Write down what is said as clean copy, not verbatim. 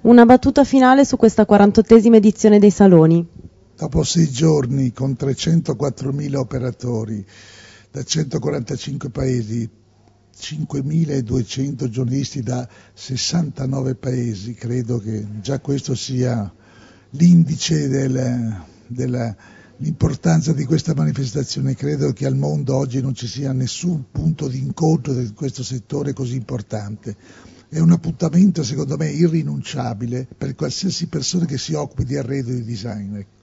Una battuta finale su questa 48esima edizione dei saloni. Dopo 6 giorni con 304.000 operatori da 145 paesi, 5.200 giornalisti da 69 paesi, credo che già questo sia l'indice dell'importanza di questa manifestazione. Credo che al mondo oggi non ci sia nessun punto di incontro di questo settore così importante. È un appuntamento secondo me irrinunciabile per qualsiasi persona che si occupi di arredo e di design.